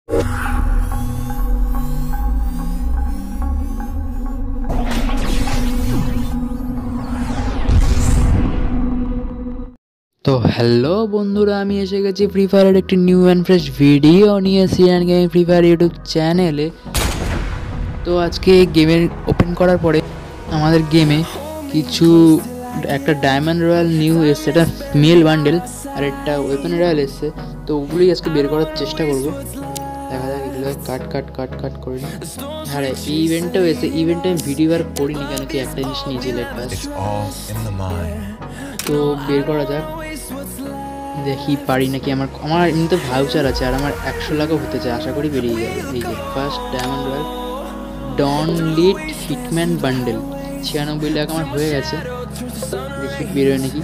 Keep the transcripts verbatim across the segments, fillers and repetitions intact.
তো হ্যালো বন্ধুরা, আমি এসে গেছি ফ্রি ফায়ারের একটি নিউ অ্যান্ড ফ্রেশ ভিডিও নিয়ে CN gaming free fire YouTube চ্যানেলে। তো আজকে গেমের ওপেন করার পরে আমাদের গেমে কিছু একটা ডায়মন্ড রয়্যাল নিউ এসছে, এটা মেল বান্ডেল, আর একটা ওয়েপন রয়্যাল এসছে। তো ওগুলোই আজকে বের করার চেষ্টা করবো। দেখা যাক এগুলো কাট কাট কাট কাট করে নিই। হ্যাঁ, এই ইভেন্টটাও এসে ইভেন্টে আমি ভিডিও আর করিনি, কেন কি একটা জিনিস নিয়েছি লেট পাস। তো বের করা যাক, দেখি পারি নাকি। আমার আমার এমনিতে ভাউচার আছে আর আমার একশো লাখও হতে চায়, আশা করি বেরিয়ে যাবে। এই যে first diamond royale don lit hitman bundle, ছিয়ানব্বই লাখ আমার হয়ে গেছে। দেখি বেরোয় নাকি।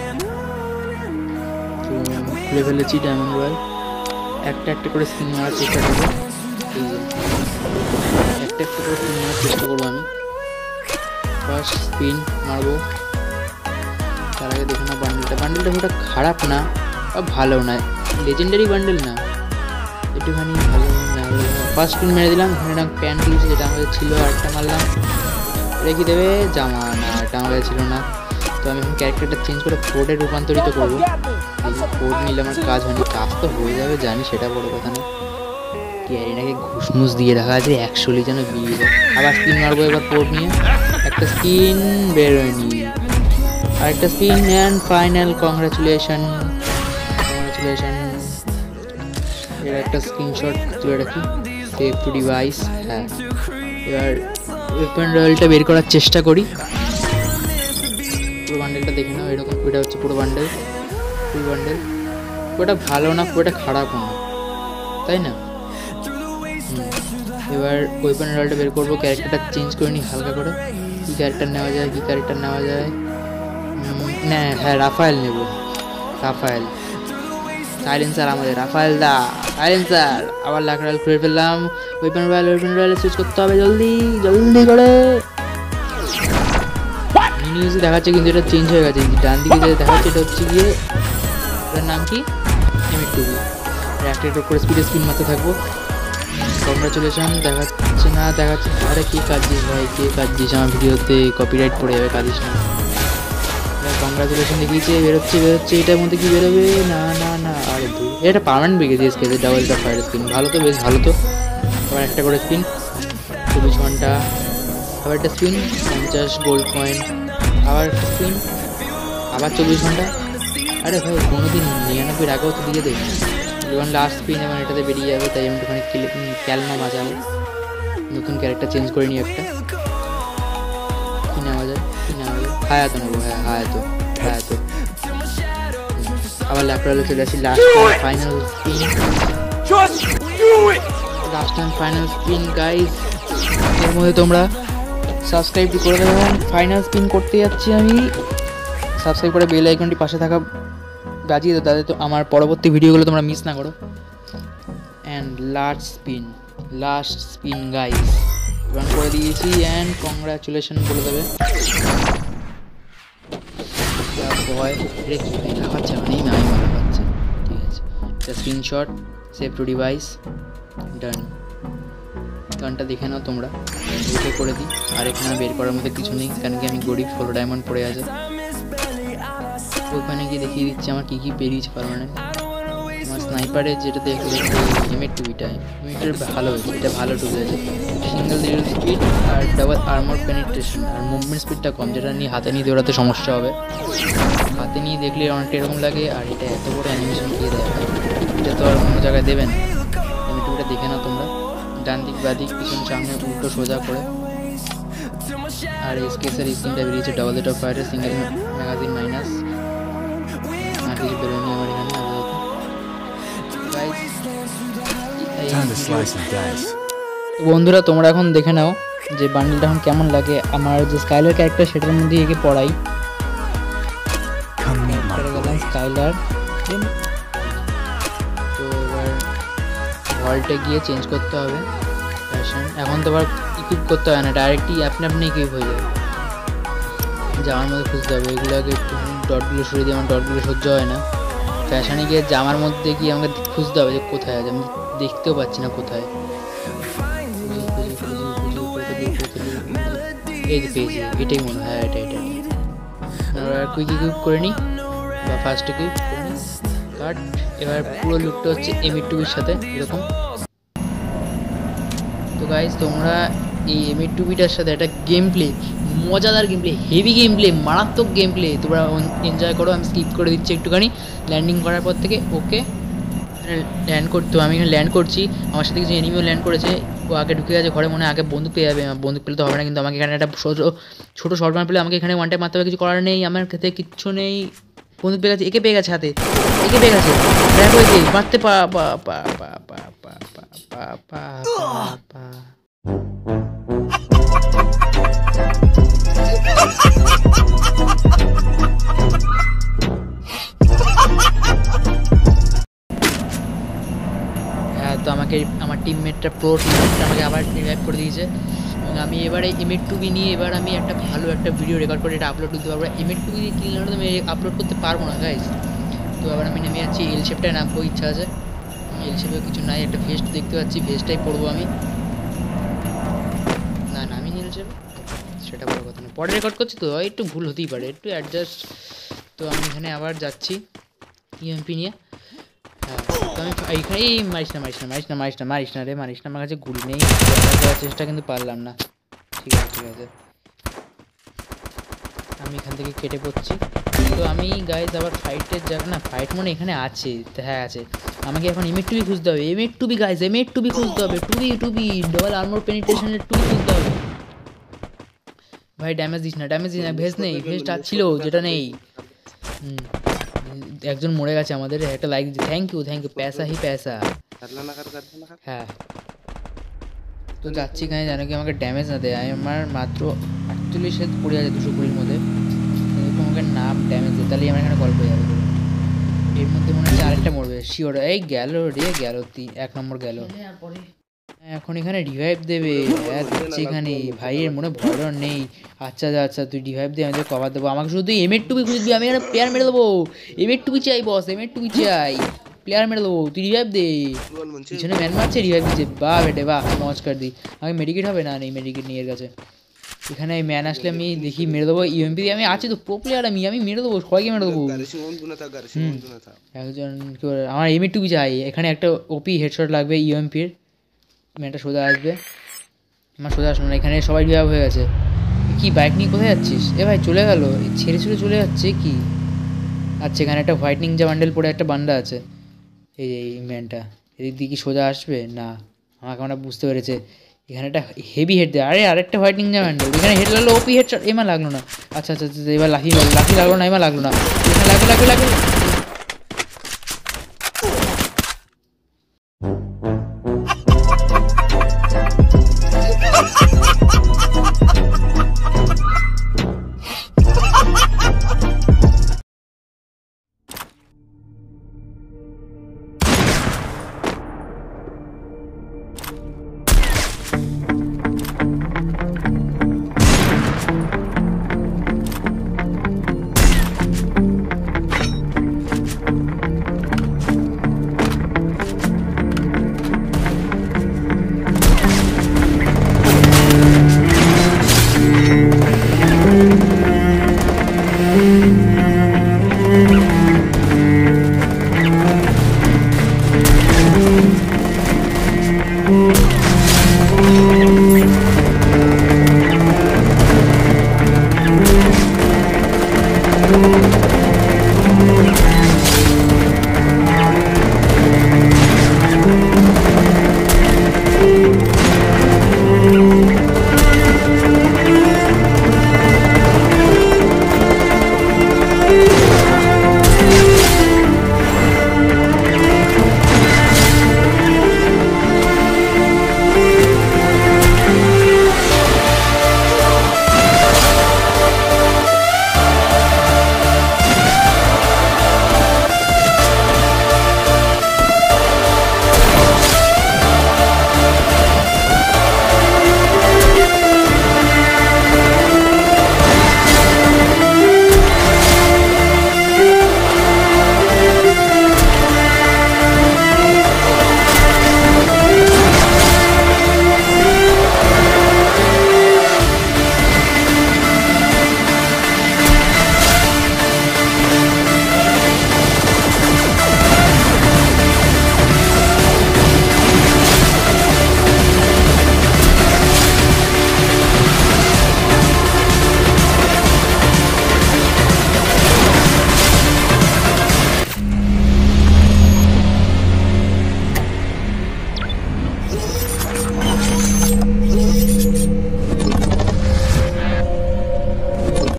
তো খুলে ফেলেছি ডায়মন্ড রয়্যাল, একটা একটা করে স্পিন মারার চেষ্টা করবো। এই যে একটা একটা করে স্পিন মারার চেষ্টা করবো আমি। ফার্স্ট স্পিন মারবো, তার আগে দেখো না বান্ডেলটা বান্ডেলটা ওটা খারাপ না বা ভালো না, লেজেন্ডারি বান্ডেল না, একটুখানি ভালো না। ফার্স্ট স্পিন মেরে দিলাম, ধরে প্যান্ট দিয়েছি যেটা আমাদের ছিল, আরেকটা মারলাম, রেখে দেবে জামা না, এটা আমাদের ছিল না। তো আমি এখন ক্যারেক্টারটা চেঞ্জ করে ফোর্ডে রূপান্তরিত করবো। এই যে ফোর্ড নিলে আমার কাজ হয়নি, কাজ তো হয়ে যাবে জানি, সেটা বড় কথা না। ক্যারিনাকে ঘুষমুস দিয়ে রাখা আছে, একশোলি যেন বিয়ে যায়। আবার স্পিন মারবো এবার ফোর্ড নিয়ে, একটা স্পিন বেরোয়নি, আরেকটা spin and final. Congratulation congratulation এর একটা স্ক্রিনশট তুলে রাখি, সেভ টু ডিভাইস। হ্যাঁ, এবার ওয়েপন রয়্যালটা বের করার চেষ্টা করি। পুরো বান্ডেলটা দেখে নাও, এরকম এটা হচ্ছে পুরো বান্ডেল, ফুল বান্ডেল। ওটা ভালো না, ওটা খারাপও না, তাই না? এবার ওয়েপন রয়্যালটা বের করবো, ক্যারেক্টারটা চেঞ্জ করে নিই হালকা করে। কী ক্যারেক্টার নেওয়া যায়, কী ক্যারেক্টার নেওয়া যায়? না, হ্যাঁ রাফায়েল নেব, রাফায়েল। সাইলেন্সার আমাদের রাফায়েল দা, সাইলেন্সার। আবার লাখ রয়্যাল খুলে ফেললাম, weapon royale weapon royale switch করতে হবে জলদি জলদি করে। নিউজে দেখাচ্ছে কিন্তু এটা চেঞ্জ হয়ে গেছে, ডান দিকে যে দেখাচ্ছে এটা হচ্ছে গিয়ে, এটার নাম কি, এম টু বি। একটা একটা করে স্পিডে স্পিন মারতে থাকবো। কংগ্রাচুলেশন দেখাচ্ছে না, দেখাচ্ছে। আরে কে কাজ দিস ভাই, কে কাজ দিস আমার ভিডিওতে, কপিরাইট পড়ে যাবে, কাঁদিস না। কংগ্রাচুলেশন দেখিয়েছে, বেরোচ্ছে বেরোচ্ছে এটার মধ্যে কি বেরোবে? না না না, আর দূর। এটা পার্মানেন্ট বেরিয়েছে স্কেচে, ডাবল টপ ফায়ার স্পিন, ভালো তো, বেশ ভালো তো। আবার একটা করে স্পিন, চব্বিশ ঘন্টা, আবার একটা স্পিন, পঞ্চাশ গোল্ড কয়েন, আবার একটা স্পিন, আবার চব্বিশ ঘন্টা। আরে ভাই কোনো দিন নিরানব্বই আগেও তো দিয়ে দেয়। এবং লাস্ট স্পিন এবং এটাতে বেরিয়ে যাবে, তাই আমি একটুখানি ক্যালমা বাজাবো। নতুন ক্যারেক্টার চেঞ্জ করে নিই একটা, কি নেওয়া যায় কি নেওয়া যায়? হায়াতো নেবো, হ্যাঁ হায়াতো হায়াতো। আবার ল্যাপটপে চলে আসি, last final spin, last time final spin guys. এর মধ্যে তোমরা সাবস্ক্রাইবটি করে দেবে এবং ফাইনাল স্পিন করতে যাচ্ছি আমি। সাবস্ক্রাইব করে বেল আইকনটি পাশে থাকা বাজিয়ে দাও, তাদের তো আমার পরবর্তী ভিডিওগুলো তোমরা মিস না করো। And last spin, last spin guys, run করে দিয়েছি অ্যান্ড কংগ্রাচুলেশন বলে দেবে। ভয় রে কি ভাই লাগাচ্ছে, মানে আমি মারা পাচ্ছে। ঠিক আছে, একটা screenshot, save to device, done. গানটা দেখে নাও তোমরা, ওকে করে দিই। আর এখানে বের করার মধ্যে কিছু নেই, কারণ কি আমি গরিব, ষোলো ডায়মন্ড পড়ে আছে। ওখানে গিয়ে দেখিয়ে দিচ্ছি আমার কী কী পেরিয়েছে পারমানেন্ট। আমার স্নাইপারের যেটা দেখে এম এর টুবিটা, এমএটার ভালো হয়েছে, এটা ভালো টুবি আছে। সিঙ্গেল ডিল স্পিড আর ডাবল আর্মর পেনিট্রেশন, আর মুভমেন্ট স্পিডটা কম, যেটা নিয়ে হাতে নিয়ে দৌড়াতে সমস্যা হবে। হাতে নিয়ে দেখলে অনেকটা এরকম লাগে, আর এটা এত বড় অ্যানিমেশন দিয়ে দেয়, এটা তো আর অন্য জায়গায় দেবে না। এম এর টুবিটা দেখে নাও তোমরা, ডান দিক বা দিক, পিছন সামনে উল্টো সোজা করে। আর এসকেসের স্ক্রিনটা বেরিয়েছে, ডাবল ডেট অফ ফায়ারের সিঙ্গেল ম্যাগাজিন মাইনাস, আর কিছু বেরোয়নি আমার এখানে। বন্ধুরা তোমরা এখন দেখে নাও যে বান্ডেলটা এখন কেমন লাগে। আমার যে স্কাইলার ক্যারেক্টার সেটার মধ্যে একে পড়াই, গেলাম স্কাইলার। তো এবার ভল্টে গিয়ে চেঞ্জ করতে হবে ফ্যাশন। এখন তো আবার ইকুইপ করতে হয় না, ডাইরেক্টই আপনি আপনি ইকুইপ হয়ে যাবে। যাওয়ার মধ্যে খুঁজতে হবে এগুলোকে, একটু ডটগুলো সরিয়ে দিয়ে আমার ডটগুলো সহ্য হয় না। ফ্যাশনে গিয়ে জামার মধ্যে গিয়ে আমাকে খুঁজতে হবে যে কোথায় আছে, আমি দেখতেও পাচ্ছি না কোথায়। এই যে পেয়েছি, এটাই মনে হয়, এটা এটা এবার কুইক ইকুইপ করে নিই বা ফার্স্ট ইকুইপ করে নিই। বাট এবার পুরো লুকটা হচ্ছে এম এইট টুবির সাথে এরকম। তো গাইজ তোমরা এই এম এইট টুবিটার সাথে একটা গেম প্লে, মজাদার game play, heavy game play, মারাত্মক গেম প্লে তোমরা এনজয় করো। আমি স্কিপ করে দিচ্ছি একটুখানি ল্যান্ডিং করার পর থেকে। ওকে ল্যান্ড করতে, আমি এখানে ল্যান্ড করছি, আমার সাথে কিছু এনিমিও ল্যান্ড করেছে। ও আগে ঢুকে গেছে ঘরে, মনে আগে বন্দুক পেয়ে যাবে। বন্দুক পেলে তো হবে না, কিন্তু আমাকে এখানে একটা ছোটো শর্ট মার পেলে আমাকে এখানে ওয়ান টাইম মারতে হবে, কিছু করার নেই, আমার ক্ষেত্রে কিচ্ছু নেই। বন্দুক পেয়ে গেছে, একে পেয়ে গেছে হাতে, একে পেয়ে গেছে, ব্যাক হয়েছে, মারতে পা পা পা পা পা পা পা পা পা। হ্যাঁ, তো আমাকে আমার টিমমেটটা প্রো টিমমেটটা আমাকে আবার রিভাইভ করে দিয়েছে, এবং আমি এবারে এম এইট টুবি নিয়ে এবার আমি একটা ভালো একটা ভিডিও রেকর্ড করে এটা আপলোড করতে পারবো। এম এইট টুবি দিয়ে কিনলে তো আমি আপলোড করতে পারবো না গাইজ। তো আবার আমি নেমে যাচ্ছি, এল শেপটায় নামবো, ইচ্ছা আছে। এল শেপেও কিছু নাই, একটা ভেস্ট দেখতে পাচ্ছি, ভেস্টটাই পরবো আমি। না না, আমি এল শেপ সেটা বড় কথা না, পরে রেকর্ড করছি তো একটু ভুল হতেই পারে, একটু অ্যাডজাস্ট। তো আমি এখানে আবার যাচ্ছি ইএমপি নিয়ে। হ্যাঁ, তো আমি এইখানেই মারিস না মারিস না মারিস না মারিস না মারিস না রে মারিস না, আমার কাছে গুলি নেই, করার চেষ্টা কিন্তু পারলাম না। ঠিক আছে ঠিক আছে, আমি এখান থেকে কেটে পড়ছি। তো আমি গাইজ আবার ফাইটের জায়গা, না ফাইট মনে এখানে আছে, হ্যাঁ আছে। আমাকে এখন এম এইট টুবি খুঁজতে হবে, M eight two B guys, M eight two B খুঁজতে হবে, টুবি টুবি ডবল আর্মর পেনিট্রেশনের টুবি খুঁজতে হবে। ভাই ড্যামেজ দিস না, ড্যামেজ দিস না, ভেস্ট নেই, ভেস্ট ছিল যেটা নেই। হুম, একজন মরে গেছে আমাদের, একটা লাইক দিই, থ্যাংক ইউ থ্যাংক ইউ, প্যাসা হি প্যাসা। হ্যাঁ, তো যাচ্ছি এখানে জানো কি আমাকে ড্যামেজ না দেয়, আমি আমার মাত্র আটচল্লিশ হেলথ পড়ে আছে দুশো কুড়ির মধ্যে, তোমাকে নাম ড্যামেজ দেয়, তাহলে আমার এখানে গল্প হয়ে যাবে। এর মধ্যে মনে হচ্ছে আরেকটা মরবে শিওর। এই গেল রে, গেল তিন, এক নম্বর গেল। এখন এখানে রিভাইভ দেবে, হ্যাঁ দিচ্ছে এখানে, ভাইয়ের মনে ভয় ডর নেই। আচ্ছা আচ্ছা, তুই রিভাইভ দিয়ে আমি তোকে কভার দেবো, আমাকে শুধু তুই এম এইট টুবি খুঁজে দিবি, আমি এখানে প্লেয়ার মেরে দেবো। এম এইট টুবি চাই বস, এম এইট টুবি চাই, প্লেয়ার মেরে দেবো, তুই রিভাইভ দে। পিছনে ম্যান মারছে, রিভাইভ দিচ্ছে, বাহ বেটে বাহ, মজ কর দি। আমাকে মেডিকেট হবে না, নেই মেডিকেট নিয়ে এর কাছে। এখানে ম্যান আসলে আমি দেখি মেরে দেবো, ইউএমপি দিয়ে আমি আছি তো, প্রো প্লেয়ার আমি, আমি মেরে দেবো, সবাইকে মেরে দেবো। একজন আমার এম এইট টুবি চাই, এখানে একটা ওপি হেডশট লাগবে ইউএমপির, ম্যানটা সোজা আসবে, আমার সোজা আসবে না, এখানে সবাই রিভাইভ হয়ে গেছে। কি বাইক নিয়ে কোথায় যাচ্ছিস? এ ভাই চলে গেল, ছেড়ে ছেড়ে চলে যাচ্ছে কি? আচ্ছা এখানে একটা হোয়াইট নিনজা বান্ডেল পরে একটা বান্ডা আছে, এই যে এই ম্যানটা এদিক দিয়ে কি সোজা আসবে না? আমাকে আমরা বুঝতে পেরেছে, এখানে একটা হেভি হেড দেয়। আরে আরেকটা হোয়াইট নিনজা বান্ডেল, এখানে হেড লাগলো, ওপি হেড এমা লাগলো না। আচ্ছা আচ্ছা আচ্ছা, এবার লাঠি লাঠি লাগলো না, এমা লাগলো না, এখানে লাগবে লাগবে লাগবে। Oh